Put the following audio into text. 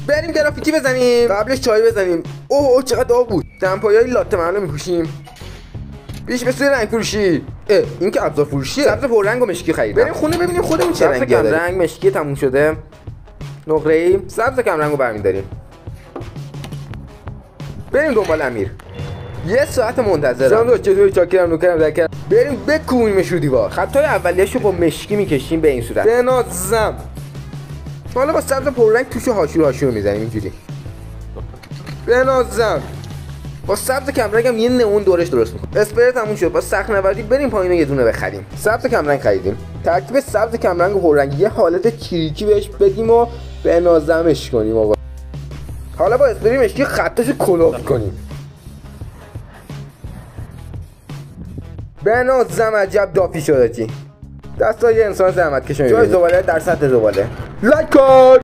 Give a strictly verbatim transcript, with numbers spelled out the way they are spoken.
بریم گرافیتی بزنیم، قبلش چای بزنیم. اوه اوه چقدر آب بود. دمپایای لاته معلوم میپوشیم. بیش به سوی رنگ فروشی. اه این که ابزار فروشیه. سبز پررنگ و مشکی خریدم. بریم خونه ببینیم خودمون چه رنگی داریم. رنگ مشکی تموم شده. نقره ای سبز کم رنگو برمی‌داریم. بریم دنبال امیر. یه ساعت منتظرم. سلام چطوری؟ چاکرم نوکرم ذکرم. بریم بکوبیمش رو دیوار. خطای اولیه‌شو با مشکی میکشیم به این صورت. بنازم. حالا با سبز پررنگ توشو هاشور هاشور میزنیم اینجوری. بنازم. با سبز کمرنگ هم یه نئون دورش درست میکنیم. اسپری تموم شد. با سخت نوردی بریم پایین یه دونه بخریم. سبز کمرنگ خریدیم. ترکیب سبز کمرنگ و پررنگ یه حالت چریکی بهش بدیم و بنازمش کنیم آقا. حالا با اسپری مشکی خطاشو کلوف کنیم. بنازم عجب دافی شده چی. دستای انسان زحمت کشون. جای زباله در سطح زباله. لایک کن.